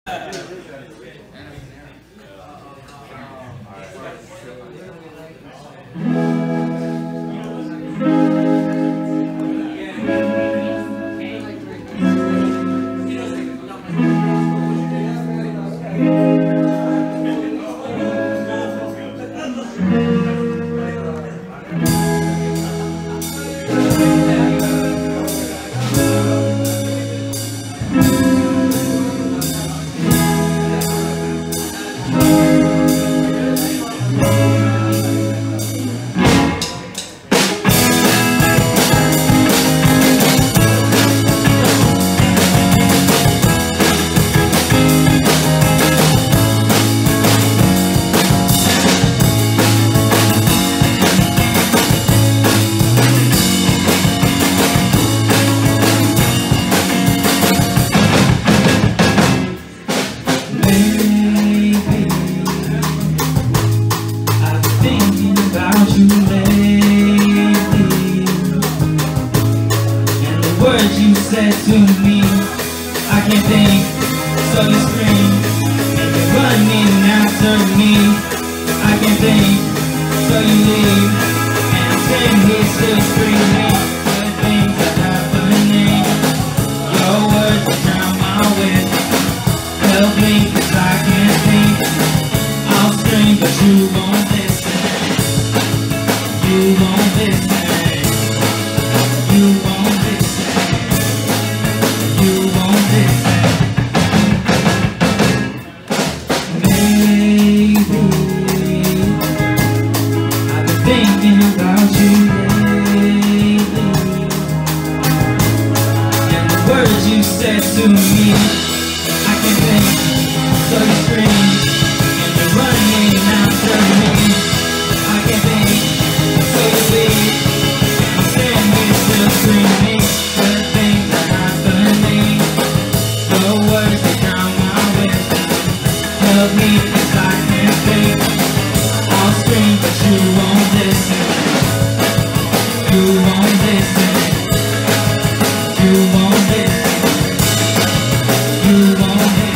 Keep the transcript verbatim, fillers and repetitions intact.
Words you said to me, I can't think, so you scream. And you're running after me, I can't think, so you leave. And I'm standing here still screaming. The things that are happening, your words drown my wits. Help me, cause I can't think. I'll scream, but you won't listen. You won't listen. You won't listen. You won't listen. Maybe I've been thinking about you lately, and the words you said to me, I can think, so you scream, and you're running after me. I can think, so you leave, and I'm standing here still screaming. The things that are happening, your words they drown my wisdom. Help me, cause I can't think. I'll scream, but you won't listen. You won't listen. You won't listen. You won't listen.